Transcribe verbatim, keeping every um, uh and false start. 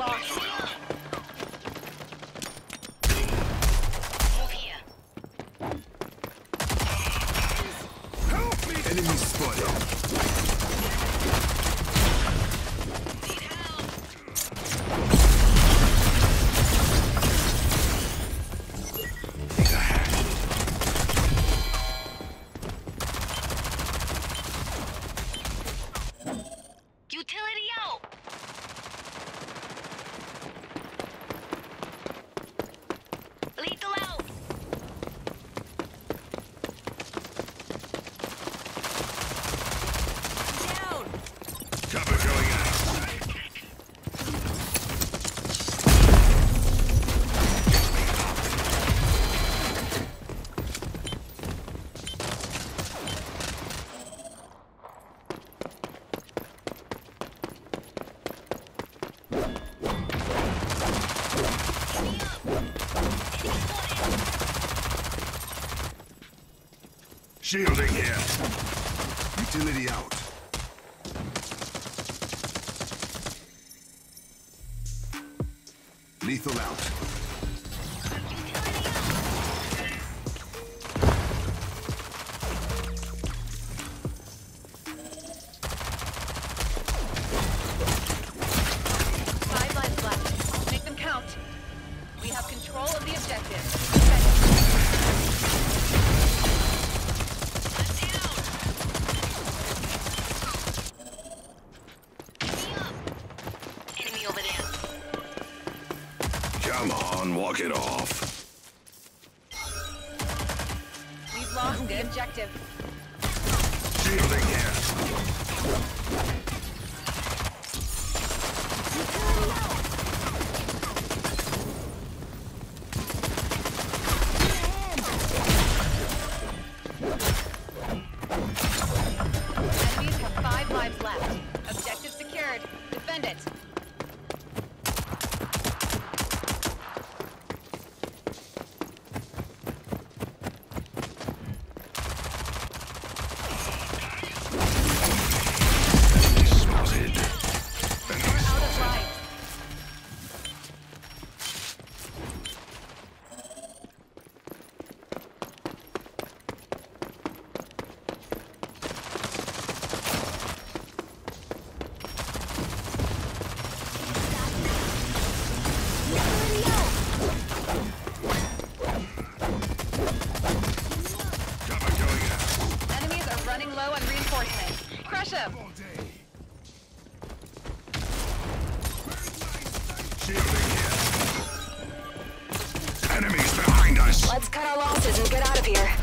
lost. Move here. Help me! Enemy spotted. Need help. Utility out. Lethal out. Down. Cover going out. Shielding here. Utility out. Lethal out. Five lives left. Make them count. We have control of the objective. Enemy over there. Come on, walk it off. We've lost the objective. Shielding here. Enemies have five lives left. Objective secured. Defend it. Spotted. We're out of lives. Cover going out. Enemies are running low on reinforcements. Crush them. Shielding here. Enemies behind us. Let's cut our losses and get out of here.